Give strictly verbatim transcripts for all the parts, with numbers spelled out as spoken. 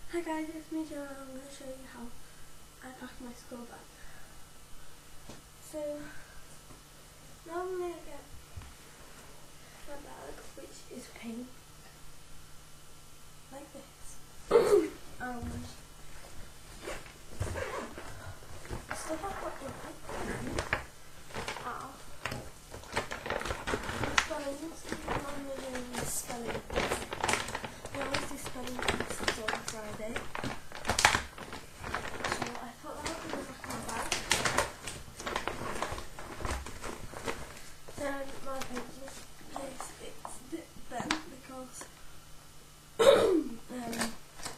Hi guys, it's me Joe and I'm going to show you how I pack my school bag. So, normally I get my bag, which is pink, like this. um, stuff I've got in it are spellings. I'm normally doing spelling tests. I always do spelling tests on Friday. Then my pencil case, it's a bit bent because um,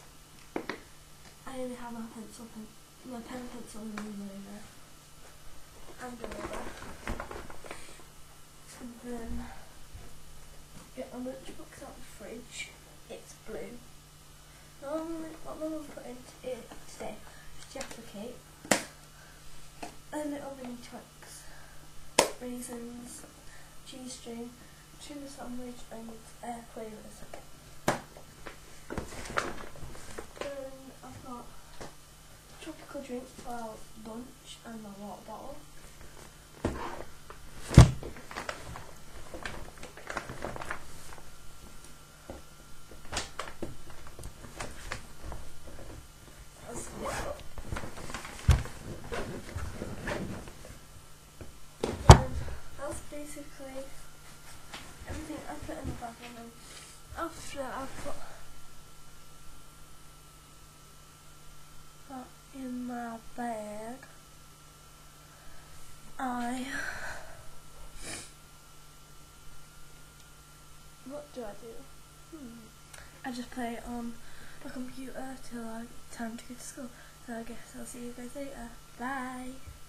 I only have my pencil, pen, my pen, pencil and ruler and a ruler. And then get my lunchbox out of the fridge. It's blue. Normally, what my mum put into it today is Jaffa cake, a little mini Twix, raisins, cheese string, tuna sandwich and air flavours. Then I've got tropical drink for lunch and my water bottle. That's it. That's basically everything I put in the bag, and then after I put that in my bag, I what do I do? Hmm. I just play it on my computer till I time to go to school. So I guess I'll see you guys later. Bye.